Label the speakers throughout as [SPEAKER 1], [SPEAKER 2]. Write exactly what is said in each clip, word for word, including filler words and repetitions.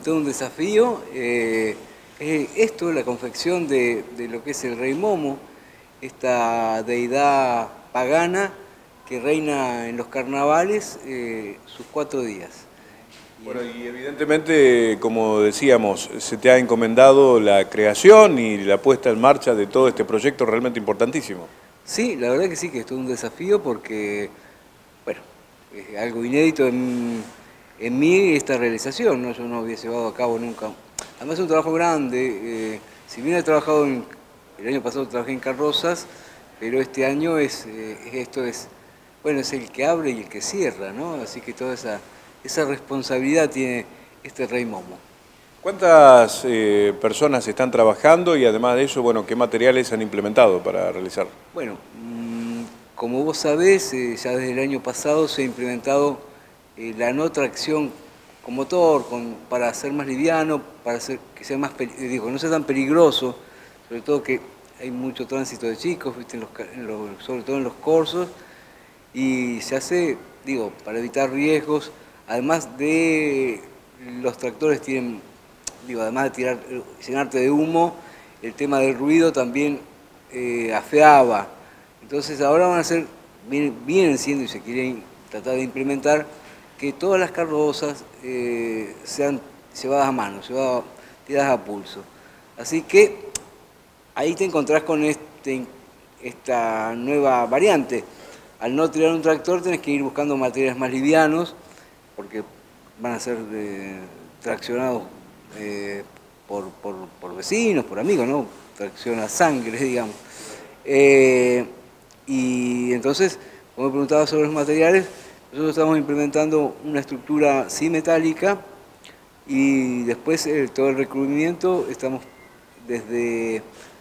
[SPEAKER 1] todo un desafío. Eh, eh, esto, la confección de, de lo que es el Rey Momo, esta deidad pagana que reina en los carnavales eh, sus cuatro días.
[SPEAKER 2] Bueno, y evidentemente, como decíamos, se te ha encomendado la creación y la puesta en marcha de todo este proyecto realmente importantísimo.
[SPEAKER 1] Sí, la verdad que sí, que es todo un desafío porque, bueno, es algo inédito en, en mí esta realización, ¿no? Yo no había llevado a cabo nunca. Además es un trabajo grande, eh, si bien he trabajado en, el año pasado trabajé en carrozas, pero este año es, eh, esto es, bueno, es el que abre y el que cierra, ¿no? Así que toda esa, esa responsabilidad tiene este Rey Momo.
[SPEAKER 2] ¿Cuántas eh, personas están trabajando y además de eso, bueno, qué materiales han implementado para realizar?
[SPEAKER 1] Bueno, mmm, como vos sabés, eh, ya desde el año pasado se ha implementado eh, la no tracción con motor, con, para ser más liviano, para hacer, que sea más, digo, no sea tan peligroso, sobre todo que hay mucho tránsito de chicos, ¿viste? En los, en los, sobre todo en los corsos, y se hace, digo, para evitar riesgos, además de los tractores tienen, digo, además de tirar, llenarte de humo, el tema del ruido también eh, afeaba. Entonces ahora van a ser, vienen, vienen siendo y se quieren tratar de implementar que todas las carrozas eh, sean llevadas a mano, llevadas, tiradas a pulso. Así que ahí te encontrás con este, esta nueva variante. Al no tirar un tractor tenés que ir buscando materiales más livianos, porque van a ser eh, traccionados eh, por, por, por vecinos, por amigos, ¿no? Tracción a sangre, digamos. Eh, y entonces, como me preguntaba sobre los materiales, nosotros estamos implementando una estructura sí metálica y después eh, todo el recubrimiento estamos desde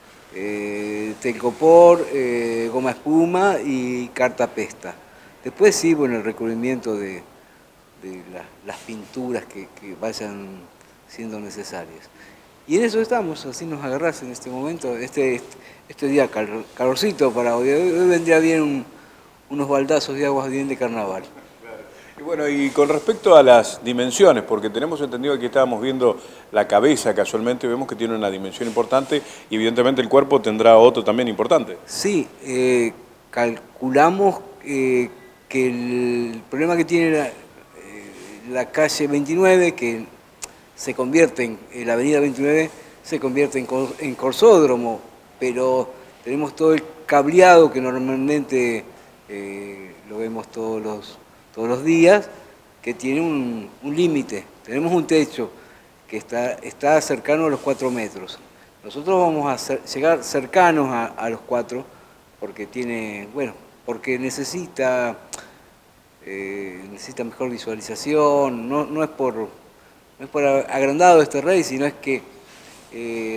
[SPEAKER 1] eh, telcopor, eh, goma espuma y cartapesta. Después sí, bueno, el recubrimiento de, de la, las pinturas que, que vayan siendo necesarias. Y en eso estamos, así nos agarrás en este momento, este, este día cal, calorcito para hoy. Hoy vendría bien un, unos baldazos de aguas bien de carnaval.
[SPEAKER 2] Y bueno, y con respecto a las dimensiones, porque tenemos entendido que estábamos viendo la cabeza casualmente, vemos que tiene una dimensión importante y evidentemente el cuerpo tendrá otro también importante.
[SPEAKER 1] Sí, eh, calculamos eh, que el problema que tiene la, eh, la calle veintinueve, que se convierte en, en la avenida veintinueve, se convierte en, en corsódromo, pero tenemos todo el cableado que normalmente eh, lo vemos todos los, todos los días, que tiene un, un límite. Tenemos un techo que está, está cercano a los cuatro metros. Nosotros vamos a ser, llegar cercanos a, a los cuatro, porque tiene, bueno, porque necesita, eh, necesita mejor visualización, no, no es por, no es por agrandado este rey, sino es que eh,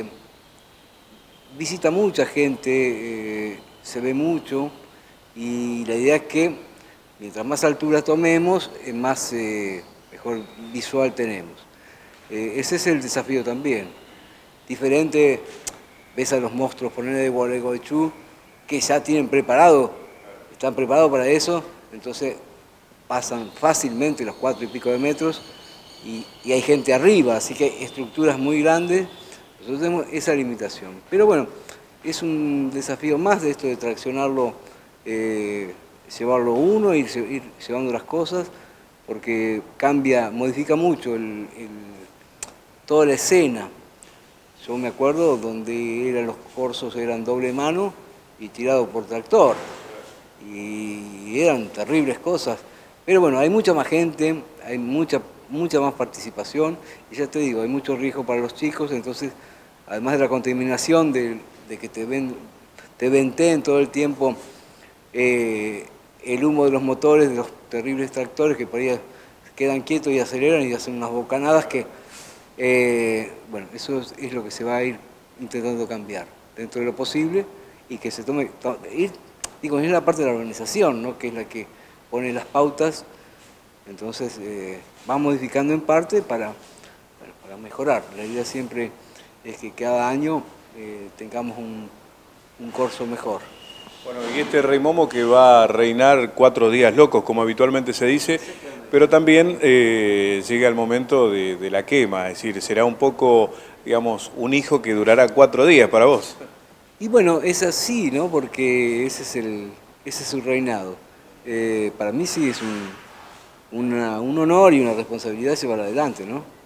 [SPEAKER 1] visita mucha gente, eh, se ve mucho, y la idea es que mientras más altura tomemos, eh, más eh, mejor visual tenemos. Eh, ese es el desafío también. Diferente, ves a los monstruos, poner de Gualeguaychú, que ya tienen preparado, están preparados para eso, entonces pasan fácilmente los cuatro y pico de metros y, y hay gente arriba, así que hay estructuras muy grandes, nosotros tenemos esa limitación. Pero bueno, es un desafío más de esto de traccionarlo, eh, llevarlo uno, ir, ir llevando las cosas, porque cambia, modifica mucho el, el, toda la escena. Yo me acuerdo donde eran los corsos eran doble mano y tirado por tractor. Y eran terribles cosas. Pero bueno, hay mucha más gente, hay mucha, mucha más participación. Y ya te digo, hay mucho riesgo para los chicos. Entonces, además de la contaminación, de, de que te, ven, te venteen todo el tiempo eh, el humo de los motores, de los terribles tractores que por ahí quedan quietos y aceleran y hacen unas bocanadas que... Eh, bueno, eso es, es lo que se va a ir intentando cambiar dentro de lo posible y que se tome, to, ir, digo, es la parte de la organización, ¿no? Que es la que pone las pautas, entonces eh, va modificando en parte para, bueno, para mejorar. La idea siempre es que cada año eh, tengamos un, un corso mejor.
[SPEAKER 2] Bueno, y este Rey Momo que va a reinar cuatro días locos, como habitualmente se dice, pero también eh, llega el momento de, de la quema, es decir, será un poco, digamos, un hijo que durará cuatro días para vos.
[SPEAKER 1] Y bueno, es así, ¿no? Porque ese es, el, ese es su reinado. Eh, para mí sí es un, una, un honor y una responsabilidad llevar adelante, ¿no?